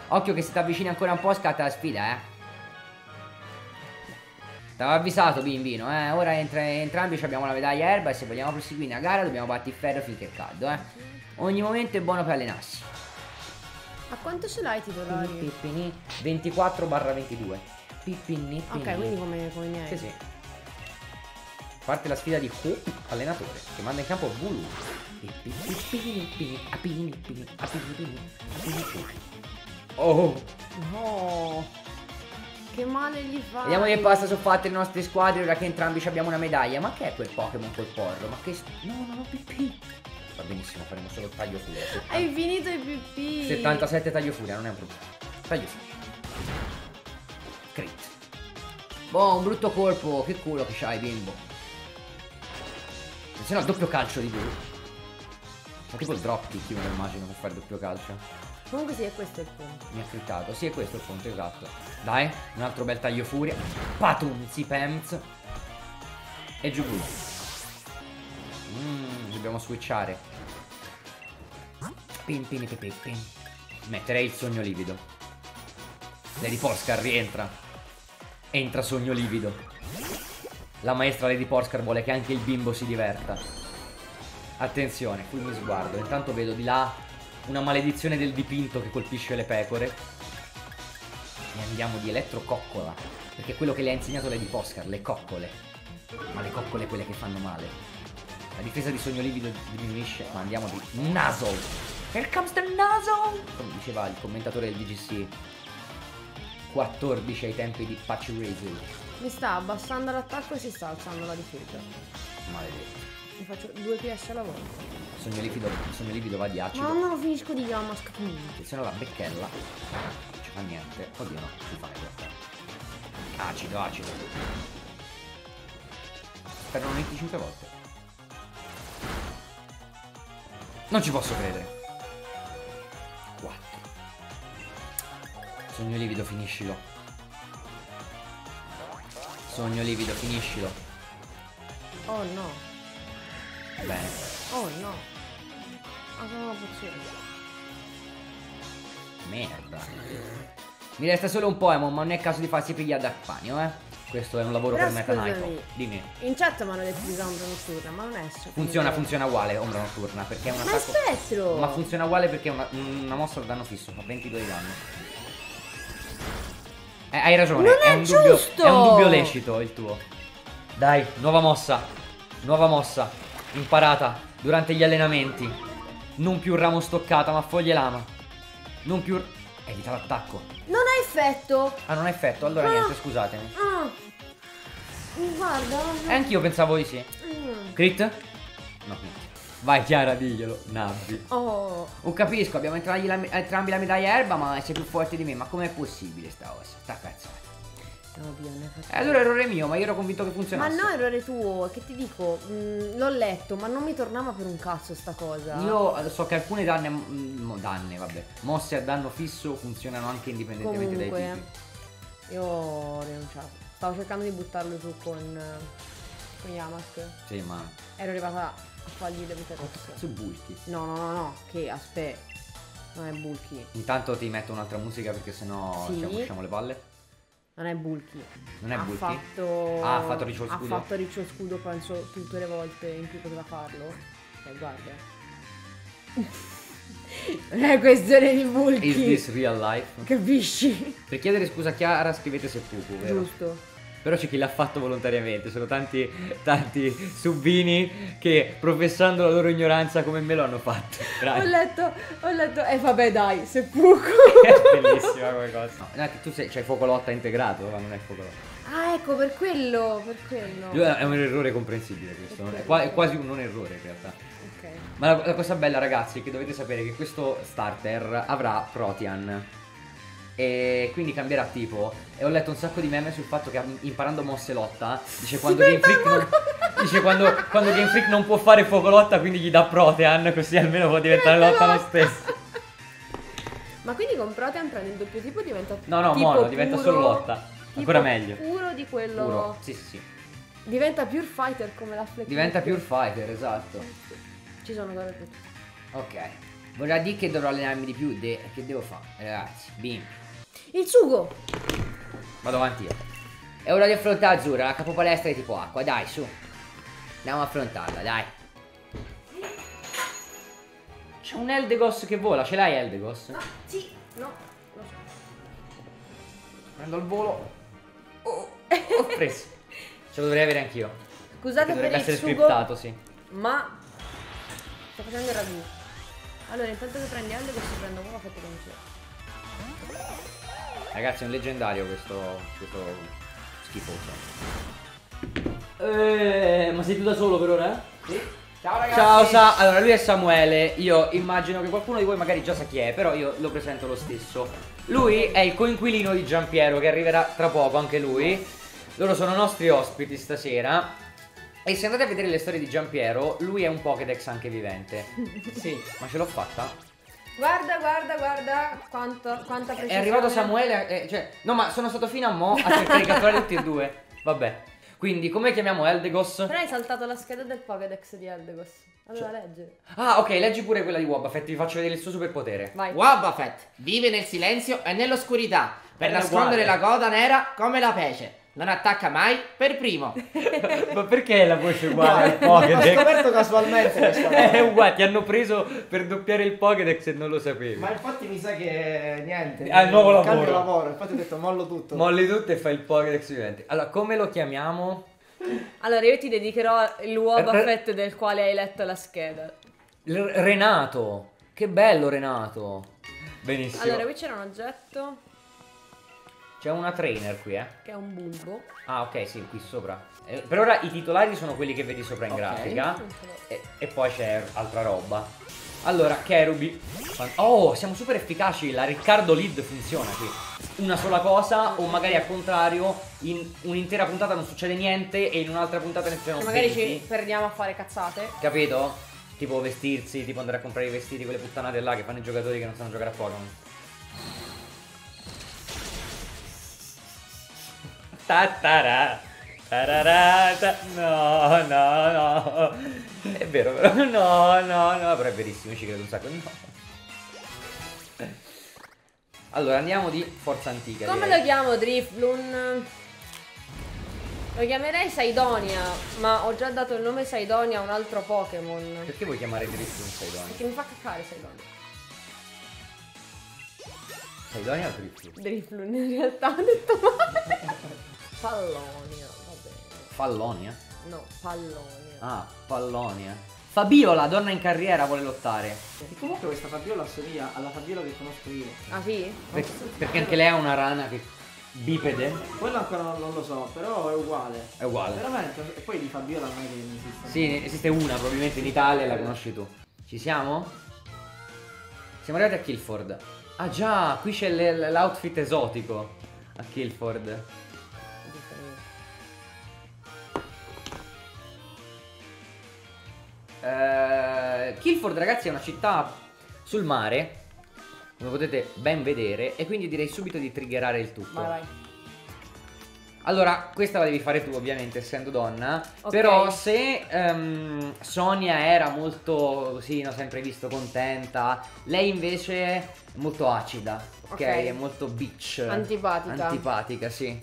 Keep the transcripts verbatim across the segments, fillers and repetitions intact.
Occhio che se ti avvicini ancora un po' scatta la sfida, eh. T'avevo avvisato, bimbino, eh. Ora entra, entrambi abbiamo la medaglia erba e se vogliamo proseguire la gara dobbiamo battere il ferro finché è caldo, eh. Ogni momento è buono per allenarsi. A quanto ce l'hai titolari? Pippini, ventiquattro barra ventidue. Pippini, Ok, quindi come, come i miei. Sì, sì. Parte la sfida di Hoop, allenatore, che manda in campo Vulu. Oh! No! Che male gli fa. Vediamo che passa sono fatte le nostre squadre ora che entrambi abbiamo una medaglia. Ma che è quel Pokémon col porro? Ma che... No, no, no, pipì. Va benissimo, faremo solo taglio furia. Hai finito i pipì. settantasette taglio furia, non è un problema. Taglio furia. Crit. Boh, un brutto colpo. Che culo che c'hai, bimbo. Se no, doppio calcio di Vulu. Ma tipo il drop kick, io me lo immagino per fare doppio calcio. Comunque sì, è questo il punto. Mi ha crittato, sì è questo il punto, esatto. Dai, un altro bel taglio furia. Patunzi, Pems. E giù Vulu. Mmm, dobbiamo switchare. Pin pin pin pin pin. Metterei il sogno livido. Lady Porskar rientra. Entra sogno livido. La maestra Lady Porskar vuole che anche il bimbo si diverta. Attenzione, qui mi sguardo. Intanto vedo di là una maledizione del dipinto che colpisce le pecore. E andiamo di elettrococcola. Perché è quello che le ha insegnato Lady Porskar, le coccole. Ma le coccole quelle che fanno male. La difesa di sogno livido diminuisce, ma andiamo di Nuzzle. Here comes the Nuzzle! Come diceva il commentatore del V G C quattordici ai tempi di Patch Razel. Mi sta abbassando l'attacco e si sta alzando la difesa. Maledetto. Mi faccio due P S alla volta. Il sogno livido, il sogno livido va di acido. Ma non lo finisco di Yamask. Se no la becchella non ci fa niente. Oddio no, si fa in realtà. Acido, acido. Perdono venticinque volte. Non ci posso credere. quattro. Sogno livido, finiscilo. Sogno livido, finiscilo. Oh no. Bene. Oh no. Ah, sono una pozione. Merda. Mi resta solo un Pokémon, ma non è caso di farsi pigliare da Pagno, eh. Questo è un lavoro Però per Meta scusami, Knight. Dimmi. In chat mi hanno detto di usare ombra notturna, ma non è so. Funziona, funziona uguale, ombra notturna, perché è un Ma attacco... è spettro! Ma funziona uguale perché è una, una mossa da danno fisso, fa ventidue di danno. Eh, hai ragione, Non è, è un dubbio, giusto! è un dubbio lecito il tuo. Dai, nuova mossa. Nuova mossa. Imparata durante gli allenamenti. Non più ramo stoccata, ma foglie lama. Non più... Evita l'attacco. Non ha effetto! Ah, non ha effetto? Allora Ah. niente, scusatemi. Ah. Guarda. E anch'io pensavo di sì. Mm. Crit? No, niente. Vai Chiara, diglielo. Nabbi. Oh. Non capisco, abbiamo entrambi la, entrambi la medaglia erba, ma sei più forte di me. Ma com'è possibile sta cosa? Sta cazzo. No, Dio, ne faccio- E allora errore mio, ma io ero convinto che Ma funzionasse. no, errore tuo, che ti dico, mh, l'ho letto, ma non mi tornava per un cazzo sta cosa. Io so che alcune danne, mm, danne, vabbè, mosse a danno fisso funzionano anche indipendentemente dai Comunque, tipi. io ho rinunciato. Stavo cercando di buttarlo su con, eh, con Yamask. Sì, ma... Ero arrivata a fargli le vite rosse. Su bulky. No, no, no, no, che aspetta. Non è bulky. Intanto ti metto un'altra musica perché sennò Sì. ci accusciamo le palle. Non è bulky. Non è ha bulky? Fatto... Ah, ha fatto ritual scudo? Ha fatto ritual scudo, penso, tutte le volte in cui poteva farlo. Eh, guarda. Non è questione di bulky. Is this real life? Capisci? Per chiedere scusa a Chiara scrivete seppuku, vero? Giusto. Però c'è chi l'ha fatto volontariamente, sono tanti, tanti subbini che professando la loro ignoranza come me lo hanno fatto. Ho Grazie. letto, ho letto, e eh, vabbè dai, seppuku. È bellissima come cosa. No, no, tu sei, c'hai fuoco lotta integrato, ma non è fuoco lotta. Ah, ecco, per quello, per quello. È un errore comprensibile questo, non è, qua- è quasi un non errore in realtà. Ok. Ma la, la cosa bella ragazzi è che dovete sapere che questo starter avrà Protean. E quindi cambierà tipo. E ho letto un sacco di meme sul fatto che imparando mosse lotta dice quando Game Freak non, dice quando, quando Game Freak non può fare fuoco lotta, quindi gli dà Protean, così almeno può diventare lotta lo stesso. Ma quindi con Protean prendi il doppio tipo diventa No, no, tipo mono, diventa puro- solo lotta. tipo Ancora meglio. Puro di quello. Puro. Sì, sì, sì. Diventa Pure Fighter come la Fleck. Diventa Pure Fighter, esatto. Ci sono cose più. Ok. Vorrà dire che dovrò allenarmi di più. De che devo fare, ragazzi? Bim. Il sugo! Vado avanti io. È ora di affrontare Azzurra, la capopalestra è tipo acqua. Dai, su. Andiamo a affrontarla, dai. C'è un Eldegoss che vola. Ce l'hai Eldegoss? No, sì, no, lo so. Prendo il volo. Oh, ho preso. Ce lo dovrei avere anch'io. Scusate per dovrebbe il essere sugo, scriptato, sì. ma sto facendo il ragù. Allora, intanto che prendi Eldegoss prendo uova fette con c'è. Ragazzi, è un leggendario questo, questo schifoso. Eh, ma sei tu da solo per ora? Sì. Ciao ragazzi. Ciao Sa. Allora, lui è Samuele. Io immagino che qualcuno di voi magari già sa chi è, però io lo presento lo stesso. Lui è il coinquilino di Giampiero, che arriverà tra poco anche lui. Loro sono nostri ospiti stasera. E se andate a vedere le storie di Giampiero, lui è un Pokédex anche vivente. Sì. Ma ce l'ho fatta? Guarda, guarda, guarda quanto, quanta precisione. È arrivato Samuele, eh, cioè, no, ma sono stato fino a mo' a cercare di catturare tutti e due. Vabbè. Quindi, come chiamiamo Eldegoss? Però hai saltato la scheda del Pokédex di Eldegoss. Allora, cioè, leggere. Ah, ok, leggi pure quella di Wobbuffet, vi faccio vedere il suo superpotere. Vai. Wobbuffet vive nel silenzio e nell'oscurità per È nascondere uguale. la coda nera come la pece. Non attacca mai per primo. Ma perché la voce è uguale al L'ho Pokédex? scoperto casualmente questa cosa. È uguale, ti hanno preso per doppiare il Pokédex e non lo sapevi. Ma infatti mi sa che niente. Ah, il nuovo lavoro. Cambio lavoro, infatti ho detto mollo tutto. Molli tutto e fai il Pokédex vivente. Allora, come lo chiamiamo? Allora, io ti dedicherò il Wobbuffet del quale hai letto la scheda. Il Renato. Che bello Renato. Benissimo. Allora, qui c'era un oggetto C'è una trainer qui, eh. che è un bulbo. Ah, ok, sì, qui sopra. Eh, per ora i titolari sono quelli che vedi sopra in Ok. grafica. E, e poi c'è altra roba. Allora, Cherubi. Oh, siamo super efficaci. La Riccardo Lead funziona qui. Una sola cosa, o magari al contrario, in un'intera puntata non succede niente e in un'altra puntata ne succedono Magari venti. ci perdiamo a fare cazzate. Capito? Tipo vestirsi, tipo andare a comprare i vestiti, quelle puttanate là che fanno i giocatori che non sanno giocare a Pokémon. Tatarà. Tararà, ta- No, no, no. È vero, però. No, no, no. Però è verissimo, io ci credo un sacco. No. Allora, andiamo di forza antica. Come direi. lo chiamo Drifloon? Lo chiamerei Saidonia, ma ho già dato il nome Saidonia a un altro Pokémon. Perché vuoi chiamare Drifloon Saidonia? Perché mi fa caccare Saidonia. Saidonia o Drifloon? Drifloon in realtà ho detto male. Pallonia, va bene. Fallonia? No, Pallonia. Ah, Pallonia. Fabiola, donna in carriera, vuole lottare. E comunque questa Fabiola assomiglia alla Fabiola che conosco io. Ah sì? Per- perché anche lei ha una rana che bipede. Quello ancora non, non lo so, però è uguale. È uguale. Veramente, e poi di Fabiola non è che ne esiste. Sì, esiste una probabilmente in Italia e la conosci tu. Ci siamo? Siamo arrivati a Kilford. Ah già, qui c'è l- l'outfit esotico a Kilford. Eh, Kilford, ragazzi, è una città sul mare, come potete ben vedere, e quindi direi subito di triggerare il tutto. Vai, vai. Allora, questa la devi fare tu, ovviamente, essendo donna. Ok. Però se ehm, Sonia era molto, così, no, sempre visto contenta, lei invece è molto acida, ok? Ok. È molto bitch. Antipatica. Antipatica, sì.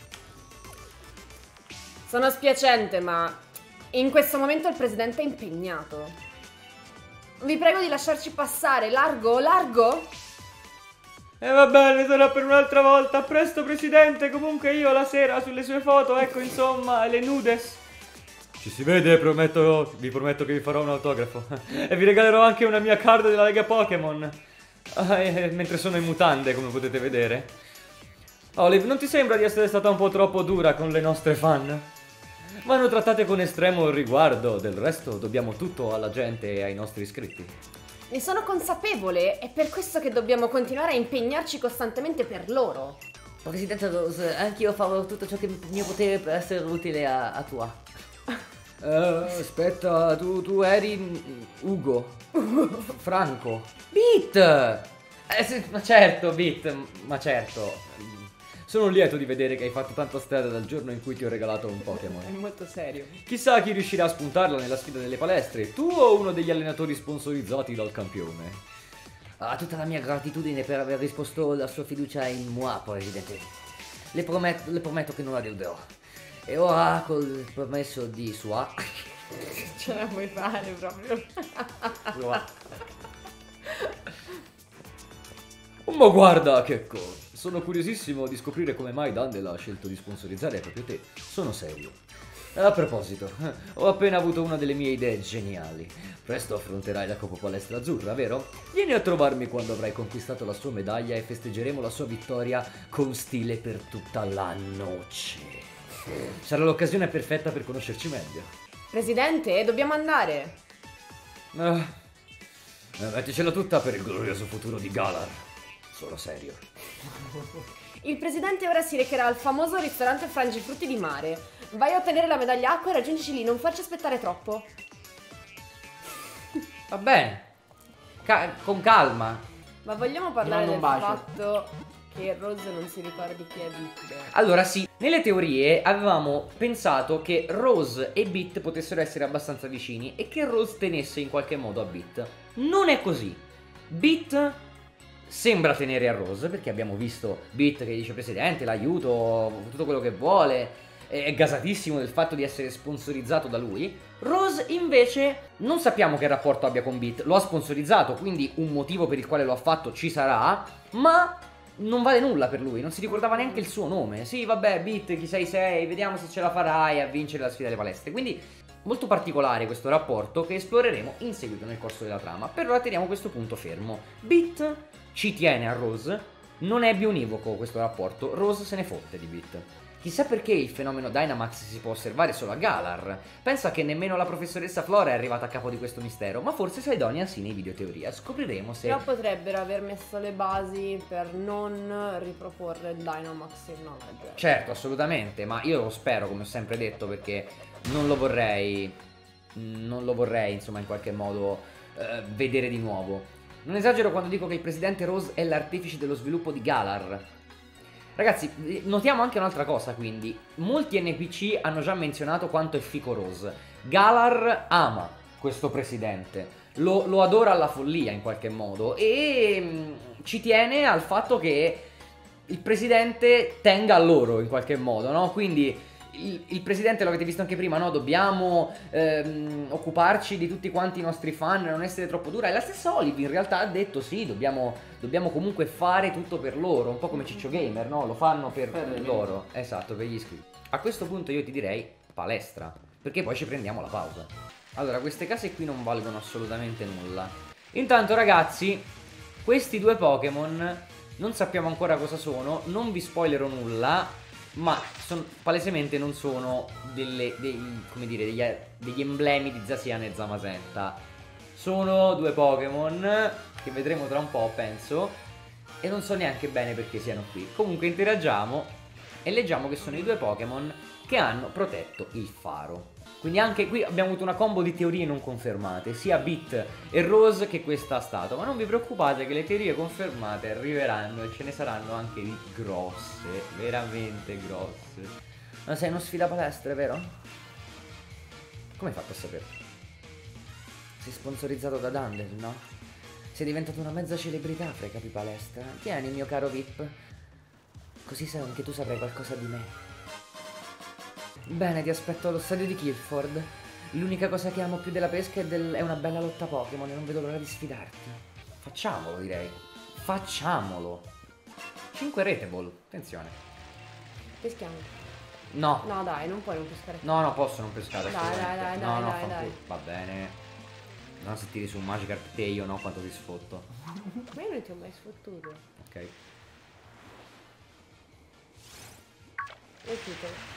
Sono spiacente, ma in questo momento il presidente è impegnato. Vi prego di lasciarci passare. Largo, largo. E va bene, sarà per un'altra volta. A presto, presidente. Comunque io la sera sulle sue foto, ecco, insomma, le nudes. Ci si vede, prometto, vi prometto che vi farò un autografo. E vi regalerò anche una mia card della Lega Pokémon. Ah, eh, mentre sono in mutande, come potete vedere. Olive, non ti sembra di essere stata un po' troppo dura con le nostre fan? Vanno trattate con estremo riguardo, del resto dobbiamo tutto alla gente e ai nostri iscritti. Ne sono consapevole, è per questo che dobbiamo continuare a impegnarci costantemente per loro. Presidente Rose, anch'io farò tutto ciò che è mio potere per essere utile a, a tua. Uh, aspetta, tu, tu eri mm, Ugo. Franco. Beat! Eh, sì, ma certo, Beat, ma certo. Sono lieto di vedere che hai fatto tanta strada dal giorno in cui ti ho regalato un È Pokémon. molto serio. Chissà chi riuscirà a spuntarla nella sfida delle palestre, tu o uno degli allenatori sponsorizzati dal campione. ha tutta la mia gratitudine per aver risposto la sua fiducia in moi, presidente. Le prometto, le prometto che non la deluderò. E ora, col permesso di sua... Ce la puoi fare proprio. Ma guarda che cosa. Sono curiosissimo di scoprire come mai Dandel ha scelto di sponsorizzare proprio te. Sono serio. A proposito, ho appena avuto una delle mie idee geniali. Presto affronterai la Coppa Palestra Azzurra, vero? Vieni a trovarmi quando avrai conquistato la sua medaglia e festeggeremo la sua vittoria con stile per tutta la noce. Sarà l'occasione perfetta per conoscerci meglio. Presidente, dobbiamo andare. Ah, eh, metticela tutta per il glorioso futuro di Galar. Sono serio. Il presidente ora si recherà al famoso ristorante Frangifrutti di Mare. Vai a ottenere la medaglia acqua e raggiungici lì, non farci aspettare troppo. Va bene. Ca- con calma. Ma vogliamo parlare Ti del mando un bacio. fatto che Rose non si ricordi chi è Bit? Allora sì, nelle teorie avevamo pensato che Rose e Bit potessero essere abbastanza vicini e che Rose tenesse in qualche modo a Bit. Non è così. Bit sembra tenere a Rose perché abbiamo visto Bit che dice presidente, l'aiuto, tutto quello che vuole, è gasatissimo del fatto di essere sponsorizzato da lui. Rose invece non sappiamo che rapporto abbia con Bit, lo ha sponsorizzato, quindi un motivo per il quale lo ha fatto ci sarà, ma non vale nulla per lui, non si ricordava neanche il suo nome. Sì, vabbè, Bit, chi sei sei, vediamo se ce la farai a vincere la sfida delle palestre. Quindi molto particolare questo rapporto che esploreremo in seguito nel corso della trama. Per ora teniamo questo punto fermo. Bit ci tiene a Rose, non è bionivoco questo rapporto, Rose se ne fotte di Bit. Chissà perché il fenomeno Dynamax si può osservare solo a Galar. Pensa che nemmeno la professoressa Flora è arrivata a capo di questo mistero, ma forse Sidonia sì nei videoteoria. Scopriremo se... Però potrebbero aver messo le basi per non riproporre il Dynamax in Knowledge. Certo, assolutamente, ma io lo spero, come ho sempre detto, perché non lo vorrei, non lo vorrei, insomma, in qualche modo eh, vedere di nuovo. Non esagero quando dico che il presidente Rose è l'artefice dello sviluppo di Galar. Ragazzi, notiamo anche un'altra cosa, quindi. Molti N P C hanno già menzionato quanto è fico Rose. Galar ama questo presidente, lo, lo adora alla follia in qualche modo e mh, ci tiene al fatto che il presidente tenga a loro in qualche modo, no? Quindi il, il presidente, l'avete visto anche prima, no? Dobbiamo ehm, occuparci di tutti quanti i nostri fan, non essere troppo dura. E la stessa Olive in realtà ha detto sì, dobbiamo, dobbiamo comunque fare tutto per loro, un po' come Ciccio Gamer, no? Lo fanno per, Per loro, esatto, per gli iscritti. A questo punto io ti direi palestra, perché poi ci prendiamo la pausa. Allora, queste case qui non valgono assolutamente nulla. Intanto ragazzi, questi due Pokémon non sappiamo ancora cosa sono, non vi spoilerò nulla, ma son, palesemente non sono delle, dei, come dire, degli, degli emblemi di Zacian e Zamazenta. Sono due Pokémon che vedremo tra un po', penso, e non so neanche bene perché siano qui. Comunque interagiamo e leggiamo che sono i due Pokémon che hanno protetto il faro. Quindi anche qui abbiamo avuto una combo di teorie non confermate, sia Bit e Rose che questa ha stato. Ma non vi preoccupate che le teorie confermate arriveranno e ce ne saranno anche di grosse, veramente grosse. Ma sei uno sfida palestre, vero? Come hai fatto a sapere? Sei sponsorizzato da Dandel, no? Sei diventato una mezza celebrità fra i capi palestra. Tieni, mio caro V I P. Così sai anche tu saprai qualcosa di me. Bene, ti aspetto allo stadio di Kilford. L'unica cosa che amo più della pesca è, del... è una bella lotta Pokémon e non vedo l'ora di sfidarti. Facciamolo, direi. Facciamolo. cinque rete ball, attenzione. Peschiamo. No. No dai, non puoi non pescare. No, no, posso non pescare. Dai, assolutamente. dai, dai, no, dai, no, dai, fanculo. dai. Va bene. No, se tiri su un Magikarp te io no, quanto ti sfotto. Ma io non ti ho mai sfottuto. Ok. E chiudo.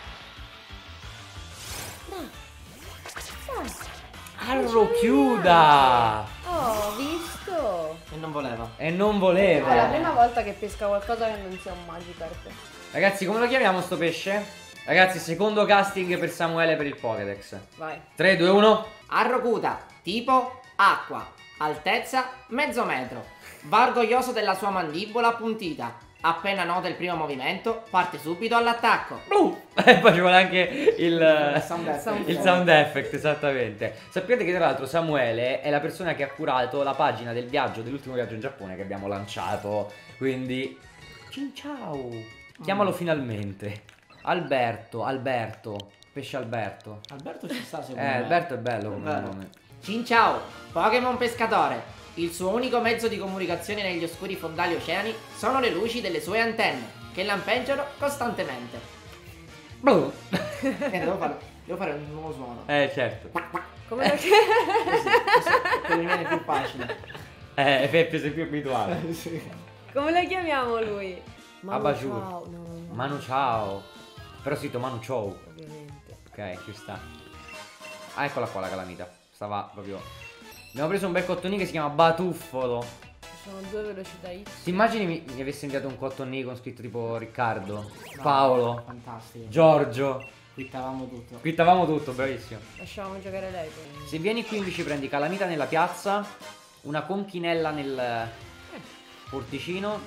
Dai. Arro chiuda! Oh, visto? E non voleva. E non È la voleva. prima volta che pesca qualcosa che non sia un Magikarp. Ragazzi, come lo chiamiamo sto pesce? Ragazzi, secondo casting per Samuele per il Pokédex. Vai. tre, due, uno. Arrocuta, tipo acqua, altezza mezzo metro, va orgoglioso della sua mandibola appuntita, Appena nota il primo movimento, parte subito all'attacco. E poi ci vuole anche il, Il sound effect. il sound effect, esattamente. Sapete che tra l'altro Samuele è la persona che ha curato la pagina del viaggio, dell'ultimo viaggio in Giappone che abbiamo lanciato. Quindi, cin ciao. Chiamalo Mm. finalmente. Alberto, Alberto, pesce Alberto. Alberto ci sta secondo Eh, me. Alberto è bello come Bello. nome. Cin ciao, Pokémon pescatore. Il suo unico mezzo di comunicazione negli oscuri fondali oceani sono le luci delle sue antenne, che lampeggiano costantemente. Blu. Eh, devo, fare, devo fare un nuovo suono. Eh, certo. Come lo Così, così, per mi viene più facile. Eh, Peppe sei più abituato. Come lo chiamiamo lui? Manu Abajur. Ciao. No, no, no. Manu ciao. Però scritto Manu ciao. Ovviamente. Ok, ci sta. Ah, eccola qua la calamita. Stava proprio. Abbiamo preso un bel cottonì che si chiama Batuffolo. Ci sono due velocità X. Ti immagini mi, mi avessi inviato un cottonì con scritto tipo Riccardo, No, Paolo, Fantastico. Giorgio. Quittavamo tutto. Quittavamo tutto, bravissimo. Lasciamo giocare lei poi. Se vieni qui invece prendi calamita nella piazza, una conchinella nel porticino.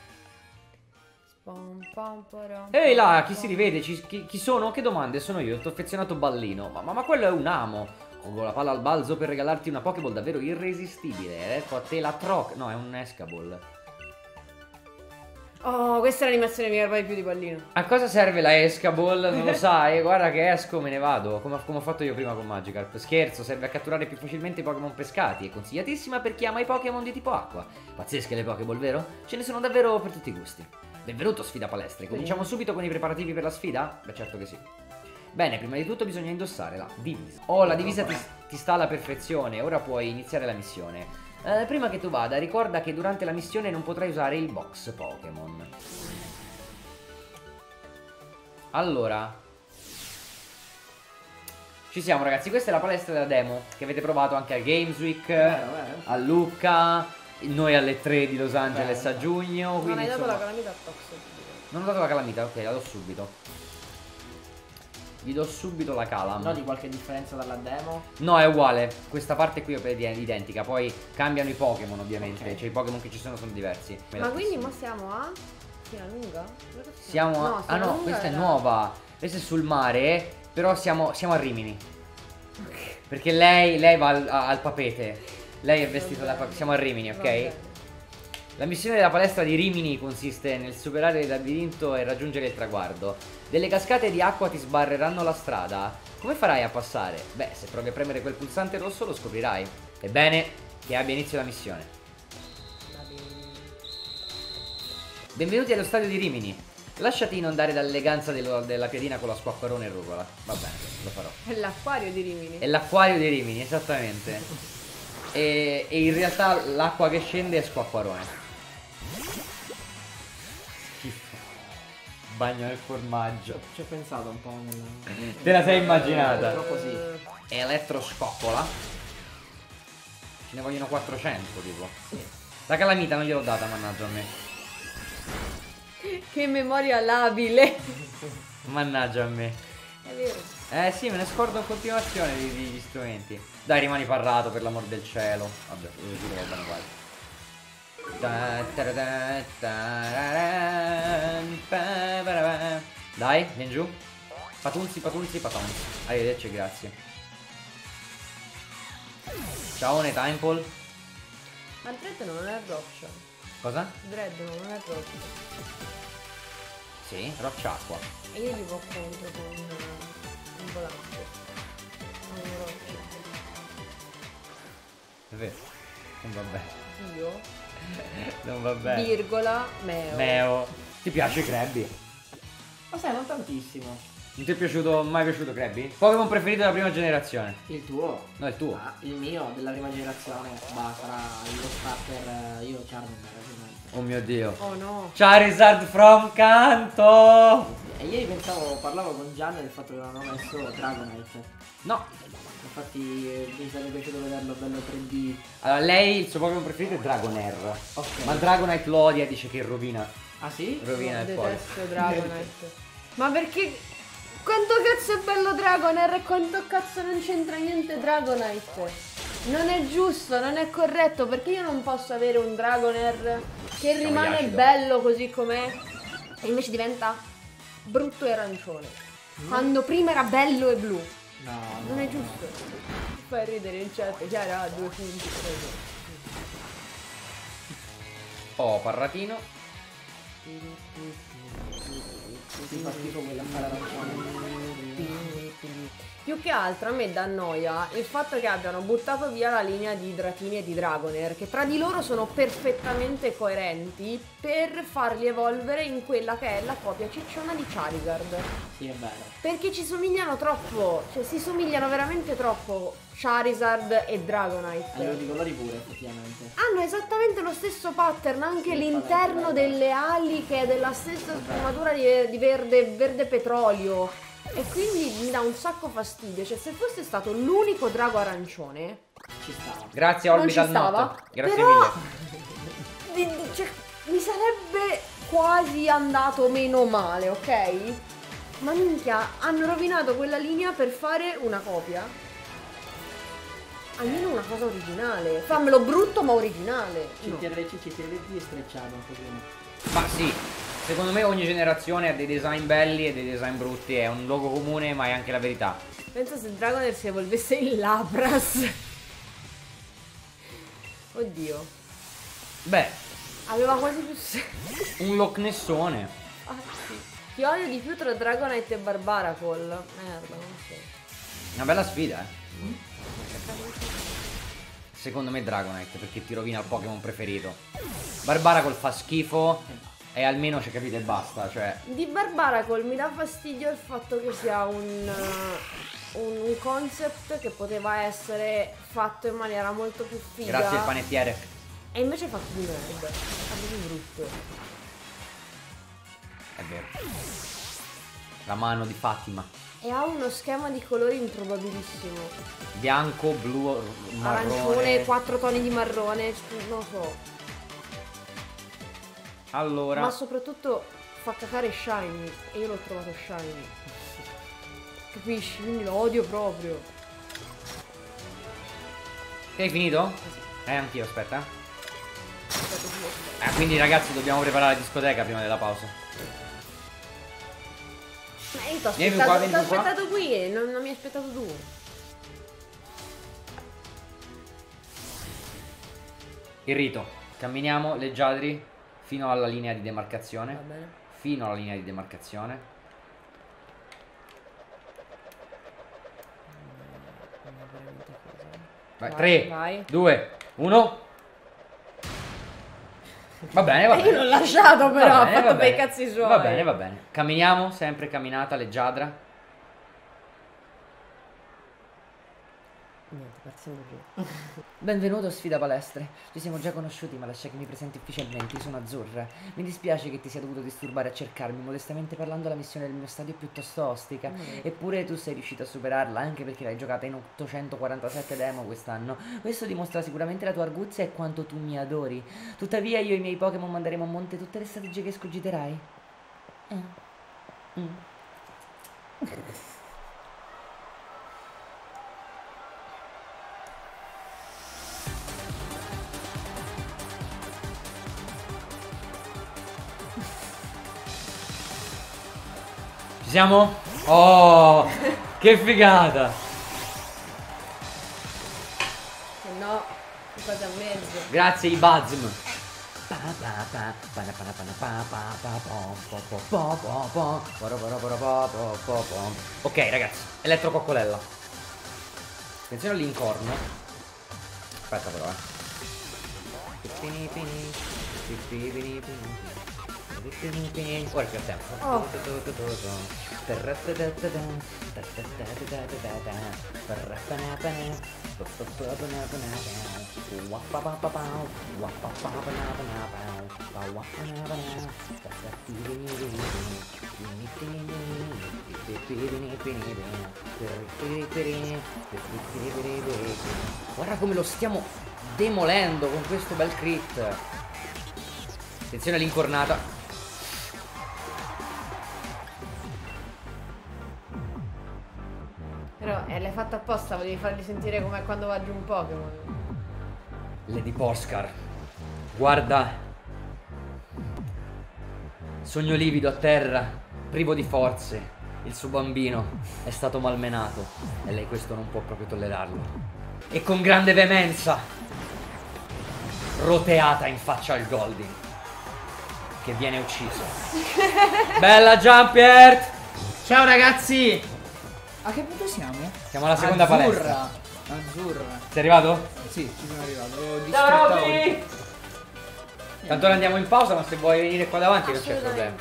Spam, pam, param, Ehi là, pam, chi si pam. rivede? Ci- chi, chi sono? Che domande? Sono io, il tuo affezionato ballino. Ma, ma, ma quello è un amo. Colgo la palla al balzo per regalarti una Pokéball davvero irresistibile. Ecco a te la Troc. No, è un Escaball. Oh, questa è l'animazione che mi garba di più di pallino. A cosa serve la Escaball? Non lo sai? Guarda che esco, me ne vado. Come, come ho fatto io prima con Magikarp. Scherzo, serve a catturare più facilmente i Pokémon pescati. È consigliatissima per chi ama i Pokémon di tipo acqua. Pazzesche le Pokéball, vero? Ce ne sono davvero per tutti i gusti. Benvenuto, Sfida Palestre. Cominciamo subito con i preparativi per la sfida? Beh, certo che sì. Bene, prima di tutto bisogna indossare la divisa. Oh, la divisa ti, ti sta alla perfezione. Ora puoi iniziare la missione. Eh, prima che tu vada, ricorda che durante la missione non potrai usare il box Pokémon. Allora, ci siamo ragazzi, questa è la palestra della demo che avete provato anche al Games Week, Vero, vero. a Lucca, noi alle tre di Los Angeles Vero. a giugno. Non Quindi hai dato insomma, la calamita a Tox. non ho dato la calamita, ok, la do subito. Gli do subito la calam. No, di qualche differenza dalla demo. No, è uguale. Questa parte qui è identica. Poi cambiano i Pokémon, ovviamente. Ok. Cioè, i Pokémon che ci sono sono diversi. Ma quindi mo siamo a Fina Lunga? Dove siamo a. No, ah, Fina no, Lunga questa è era- nuova. Questa è sul mare. Però siamo, siamo a Rimini. Perché lei, lei va al, a- al papete. Lei è vestita da papete. Siamo a Rimini, Va ok? bene. La missione della palestra di Rimini consiste nel superare il labirinto e raggiungere il traguardo. Delle cascate di acqua ti sbarreranno la strada. Come farai a passare? Beh, se provi a premere quel pulsante rosso lo scoprirai. Ebbene, che abbia inizio la missione. Va bene. Benvenuti allo stadio di Rimini. Lasciati inondare dall'eleganza dello- della piadina con la squacquarone e rugola. Va bene, lo farò. È l'acquario di Rimini. È l'acquario di Rimini, esattamente. E, e in realtà l'acqua che scende è squacquarone. Schifo. Bagno nel formaggio. Ci ho pensato un po' nel... Te la sei immaginata? Purtroppo sì. Eh, Elettroscoccola. Ce ne vogliono quattrocento tipo. La calamita non gliel'ho data, mannaggia a me. Che memoria labile. Mannaggia a me. È vero. Eh sì, me ne scordo in continuazione di- di- degli strumenti. Dai, rimani parlato per l'amor del cielo. Vabbè, lo giro va bene uguale. Ta- tarada- tararan, pa- parabà. Dai, vieni giù. Patunzi, patunzi, patunzi. Arrivederci, grazie. Ciao, Timepole. Ma il Dread non è roccia. Cosa? Il Dread non è roccia. Sì, roccia acqua. E io gli vo contro con uh, un volante. Con una roccia. È vero. Non va bene. Dio. Non va bene. Virgola. Meo. Meo. Ti piace Krabby? Ma sai, non tantissimo. Non ti è piaciuto, mai piaciuto Krabby? Pokémon preferito della prima generazione? Il tuo? No, il tuo. Ah, il mio, della prima generazione. Bah, sarà lo starter, eh, io Charmander, ovviamente. Oh mio Dio. Oh no. Charizard from Canto. E ieri pensavo, parlavo con Gian del fatto che non ho messo Dragonite. No. Infatti eh, mi sarebbe piaciuto vederlo bello tre D. Allora, lei, il suo Pokémon preferito è Dragonair. Ok. Ma Dragonite lo odia, dice che rovina. Ah sì? Rovina No, il poi. detesto Dragonite. Ma perché... Quanto cazzo è bello Dragonair e quanto cazzo non c'entra niente Dragonite? Non è giusto, non è corretto, perché io non posso avere un Dragonair che Siamo rimane acido. bello così com'è e invece diventa brutto e arancione. Quando prima era bello e blu. No, Non no. è giusto. Fai ridere in chat, Chiara ha due punti. Oh, Parratino. Si fa schifo quell'affare arancione. Più che altro a me dà noia il fatto che abbiano buttato via la linea di Dratini e di Dragonair, che tra di loro sono perfettamente coerenti, per farli evolvere in quella che è la copia cicciona di Charizard. Sì, è vero. Perché ci somigliano troppo, cioè si somigliano veramente troppo Charizard e Dragonite. A livello di colori pure, effettivamente. Hanno esattamente lo stesso pattern, anche l'interno delle ali che è della stessa sfumatura di, di verde, verde petrolio. E quindi mi dà un sacco fastidio. Cioè, se fosse stato l'unico drago arancione, Ci stava. Grazie non ci Orbital stava. Note. Grazie Però mille. di- di- cioè, mi sarebbe quasi andato meno male, ok? Ma minchia, hanno rovinato quella linea per fare una copia. Almeno una cosa originale. Fammelo brutto ma originale. No. C T R C, C T R D è strecciato un pochino. Ma sì, secondo me ogni generazione ha dei design belli e dei design brutti. È un luogo comune, ma è anche la verità. Pensa se Dragonair si evolvesse in Lapras. Oddio. Beh, Aveva quasi più senso. un Loch Nessone. Ah, sì. Chi odio di più tra Dragonite e Barbaracol? Merda, non so. Una bella sfida, eh. Secondo me Dragonite, perché ti rovina il Pokémon preferito. Barbaracol fa schifo e almeno ci capite e basta, cioè. Di Barbaracol mi dà fastidio il fatto che sia un, uh, un, un concept che poteva essere fatto in maniera molto più figa. Grazie al panettiere. E invece è fatto di merda. È proprio brutto. È vero. La mano di Fatima. E ha uno schema di colori improbabilissimo. Bianco, blu, marrone. Arancione, quattro toni di marrone, non lo so. Allora, Ma soprattutto fa cacare shiny. E io l'ho trovato shiny. Capisci? Quindi lo odio proprio. hai finito? Eh, anch'io, aspetta. Eh, quindi ragazzi dobbiamo preparare la discoteca prima della pausa. Ma io t'ho Vieni aspettato, qua, vieni t'ho qua. aspettato qui e non, non mi hai aspettato tu. Il rito. Camminiamo leggiadri fino alla linea di demarcazione. Va bene. Fino alla linea di demarcazione. Vai, Vai, tre, vai. due, uno. Va bene, va E bene. io l'ho lasciato però, Va ha bene, fatto va bei bene. cazzi suoi. Va bene, va bene. Camminiamo, sempre camminata leggiadra. Niente, partiamo giù. Benvenuto a Sfida Palestre. Ci siamo già conosciuti, ma lascia che mi presenti ufficialmente. Io sono Azzurra. Mi dispiace che ti sia dovuto disturbare a cercarmi. Modestamente parlando, la missione del mio stadio è piuttosto ostica. Mm. Eppure tu sei riuscito a superarla, anche perché l'hai giocata in ottocentoquarantasette demo quest'anno. Questo dimostra sicuramente la tua arguzia e quanto tu mi adori. Tuttavia, io e i miei Pokémon manderemo a monte tutte le strategie che escogiterai. Eh. Mm. Ci siamo? Oh, che figata! Se no, cosa a mezzo. Grazie Ibazm. Ok ragazzi, elettrococcolella. Attenzione all'incorno. Aspetta però eh. Ora che ho tempo. Oh. Guarda come lo stiamo demolendo con questo bel crit. Attenzione all'incornata. Però eh, l'hai fatto apposta, volevi farli sentire come quando va giù un Pokémon. Lady Porskar, guarda. Sogno livido a terra, privo di forze. Il suo bambino è stato malmenato e lei questo non può proprio tollerarlo. E con grande veemenza, roteata in faccia al Golding, che viene ucciso. Bella Jumpiert! Ciao ragazzi! A che punto siamo? Siamo alla seconda Azzurra. palestra. Azzurra. Sei arrivato? Sì, ci sono arrivato. Ho Ciao distretto Robby! oggi. Tanto ora andiamo in pausa, ma se vuoi venire qua davanti non c'è problema.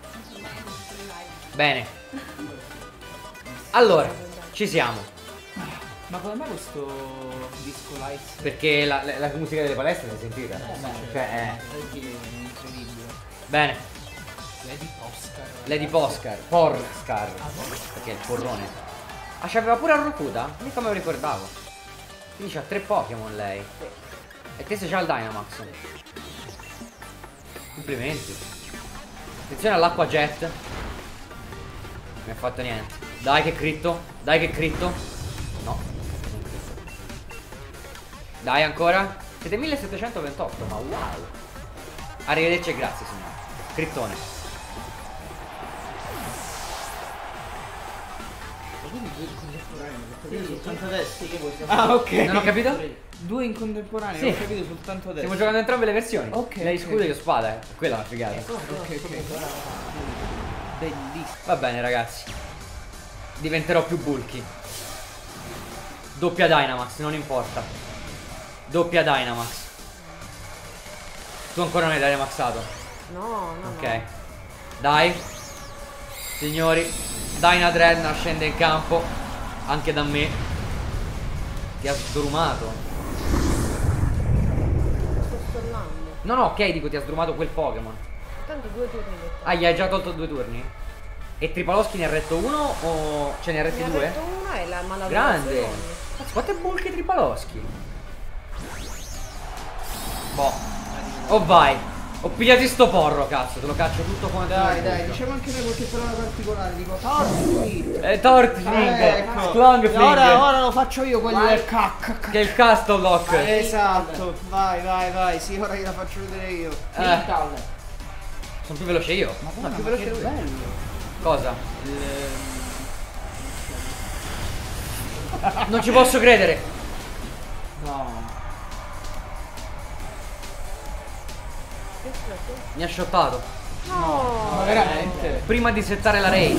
Bene. Allora, ci siamo. Ma come mai questo disco light? Perché la, la, la musica delle palestre l'hai sentita? beh, Cioè, eh. Oggi è incredibile. Bene. Lady Oscar. Lady Poscar. Porskar. Perché è il porrone. Ah, c'aveva pure Arrokuda? Mica me lo ricordavo. Quindi c'ha tre Pokémon lei. E te se c'ha il Dynamax. Complimenti. Attenzione all'acqua jet. Non mi ha fatto niente. Dai che critto. Dai che critto. No. Non critto. Dai ancora. Siete millesettecentoventotto. Ma wow. Arrivederci e grazie signore. Crittone. Soltanto adesso. Ah, ok. Non ho capito? Due in contemporanea, Sì. ho capito soltanto adesso. Stiamo giocando entrambe le versioni. Ok, Lei ok. scudo e io spada. Eh. Quella è una figata. Ok, ok. Bellissimo. Va bene ragazzi. Diventerò più bulky. Doppia Dynamax, non importa. Doppia Dynamax. Tu ancora non hai Dynamaxato. No, no, Ok. Dai. Signori, Dynadren scende in campo. Anche da me. Ti ha sdrumato. no. Sto stornando. No, no, ok, dico ti ha sdrumato quel Pokémon. Tanto due turni che Ah, gli hai già tolto due turni? E Tripaloschi ne ha retto uno o ce ne ha retti ne ha due? detto una e la manda Grande! Cazzo, quanto è bulky Tripaloschi? Boh. Oh vai! Ho pigliato sto porro, cazzo, te lo caccio tutto quanto. Dai, nel dai, buco. diciamo anche noi qualche parola particolare, tipo Torti. Eh, Tortfling! Eh, ecco. Sklongfling! Ora, ora lo faccio io quello Vai. del cac. Che è il Castle Lock! Esatto, vai, vai, vai, sì, ora gliela faccio vedere io. Eh, sono più veloce io. Madonna, No, più ma veloce che lui. bello. Cosa? Non ci posso credere! No. Mi ha shottato. No! Ma veramente? Prima di settare la raid.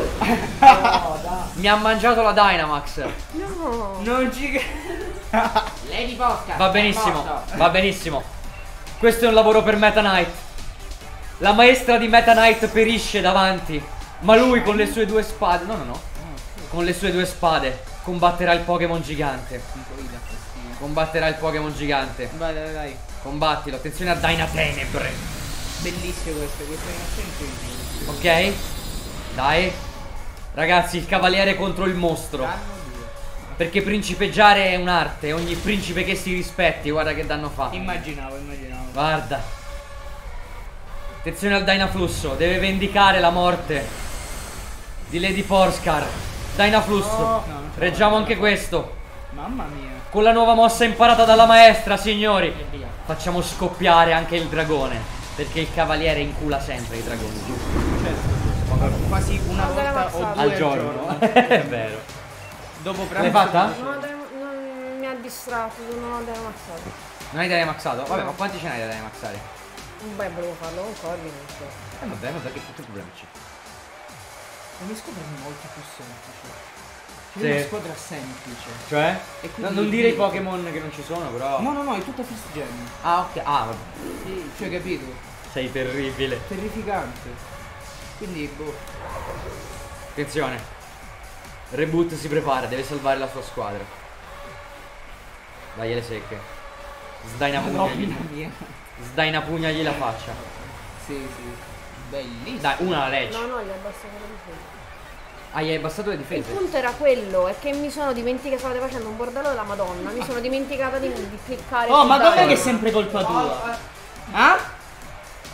No, dai. Mi ha mangiato la Dynamax. No! Non ci credo. Lady Posca. Va benissimo, va benissimo. Questo è un lavoro per Meta Knight. La maestra di Meta Knight perisce davanti. Ma lui con le sue due spade. No, no, no. Con le sue due spade combatterà il Pokémon gigante. Combatterà il Pokémon gigante. Vai, dai, dai. Combattilo. Attenzione a Dynatenebre. Bellissime queste, queste animazioni incredibili. Ok? Dai. Ragazzi, il cavaliere contro il mostro. Danno due. Perché principeggiare è un'arte. Ogni principe che si rispetti, guarda che danno fa. Immaginavo, immaginavo. Guarda. Attenzione al Dynaflusso. Deve vendicare la morte di Lady Porskar. Dynaflusso. No, no, non ce la Reggiamo faccio. anche questo. Mamma mia. Con la nuova mossa imparata dalla maestra, signori. Facciamo scoppiare anche il dragone. Perché il cavaliere incula sempre i dragoni, giusto? Certo. Quasi una Non l'era volta o ammazzato. due Al giorno. giorno. È vero. Dopo pranzo. L'hai fatta? Non, non mi ha distratto, non ho ammazzato. Non hai Dynamaxato? Vabbè, ma quanti ce n'hai da Dynamaxare? Beh, volevo farlo con Corby, non so. Eh vabbè, ma perché tutti i problemi c'è. La mia squadra è molto più semplice. C'è Sì. una squadra semplice. Cioè? E No, quindi- non dire i Pokémon che non ci sono, però. No, no, no, è tutta first gen. Ah, ok. Ah, vabbè. Sì, cioè capito? Sei terribile. Terrificante. Quindi, boh. Attenzione. Reboot si prepara, deve salvare la sua squadra. Dai le secche. Sdainapugnagli. Mamma mia. Sdainapugnagli la faccia. Sì, sì. Bellissimo. Dai, una la legge. No, no, gli ho abbassato la difesa. Ah, gli hai abbassato le Il difese? punto era quello, è che mi sono dimenticata, stavate facendo un bordello della Madonna, mi sono dimenticata di, di cliccare Oh, su ma dov'è Dynamax. che è sempre colpa tua? Ah?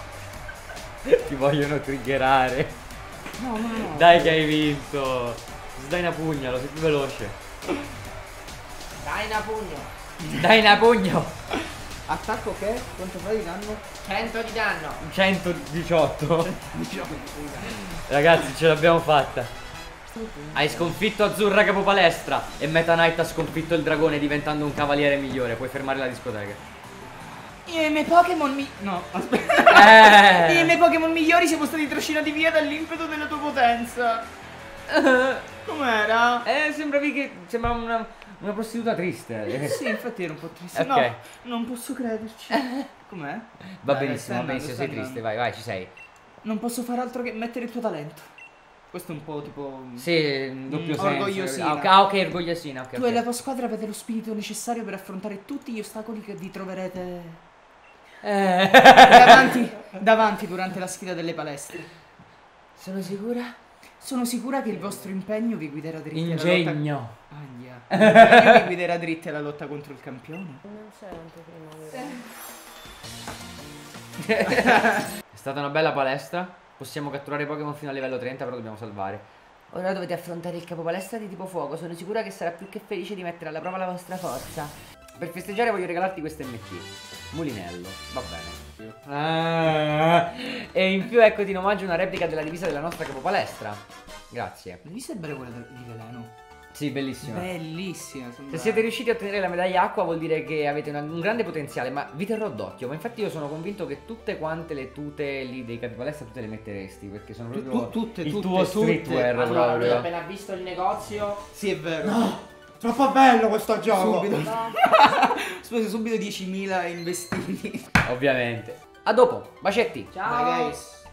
Ti vogliono triggerare. No, no, no. Dai che hai vinto. Dai una pugnalo, sei più veloce. Dai una pugno. Dai una pugno. Attacco che? Quanto fai di danno? cento di danno. centodiciotto. Diciamo. Ragazzi, ce l'abbiamo fatta. Hai sconfitto Azzurra Capopalestra e Meta Knight ha sconfitto il dragone diventando un cavaliere migliore. Puoi fermare la discoteca. Io e i miei Pokémon mi... No, aspetta. Eh. Io e i miei Pokémon migliori siamo stati trascinati via dall'impeto della tua potenza. Com'era? Eh, sembravi che... Sembrava una, una prostituta triste. Sì, infatti ero un po' triste. Ok. No, non posso crederci. Com'è? Va Dai, benissimo, stai va andando, benissimo, sei stai triste, andando. vai, vai, ci sei. Non posso fare altro che mettere il tuo talento. Questo è un po' tipo... Sì, doppio Mm, senso. orgogliosina. Ah, ok, ah, ok, orgogliosina, ok. Tu ok. e la tua squadra avete lo spirito necessario per affrontare tutti gli ostacoli che vi troverete Eh. davanti, davanti durante la sfida delle palestre. Sono sicura? Sono sicura che il vostro impegno vi guiderà dritti alla lotta... Ingegno. Ahia. L'impegno vi guiderà dritti alla lotta contro il campione. Non c'è anteprima. È stata una bella palestra. Possiamo catturare Pokémon fino a livello trenta, però dobbiamo salvare. Ora dovete affrontare il capopalestra di tipo fuoco. Sono sicura che sarà più che felice di mettere alla prova la vostra forza. Per festeggiare voglio regalarti questo M T. Mulinello, va bene. Ah, e in più eccoti in omaggio una replica della divisa della nostra capopalestra. Grazie. L'hai vista bella quella di veleno? Sì, bellissima. Bellissima. Se sembra- siete riusciti a ottenere la medaglia acqua vuol dire che avete una- un grande potenziale, ma vi terrò d'occhio. Ma infatti io sono convinto che tutte quante le tute lì dei capipalestra tu te le metteresti, perché sono Tu- proprio tu- tutte, il tutte, tuo tutte. streetwear Allora, lui ha proprio. appena visto il negozio. Sì, è vero. No, troppo bello questo gioco. Subito. Speso subito diecimila investiti. Ovviamente. A dopo, bacetti. Ciao. Bye guys.